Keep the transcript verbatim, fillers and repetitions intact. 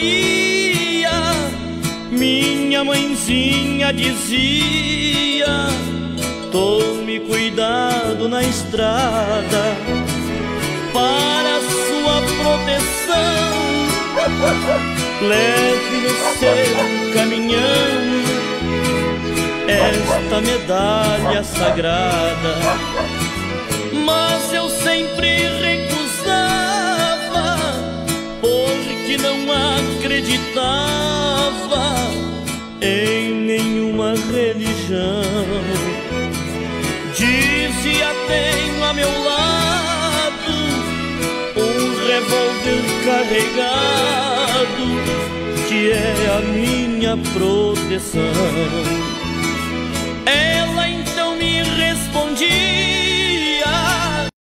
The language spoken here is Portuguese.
Maria, minha mãezinha dizia: tome cuidado na estrada para sua proteção, leve no seu caminhão esta medalha sagrada. Mas eu sempre recusava, porque não acreditava em nenhuma religião. Dizia: tenho a meu lado um revólver carregado, que é a minha proteção. Ela então me respondia: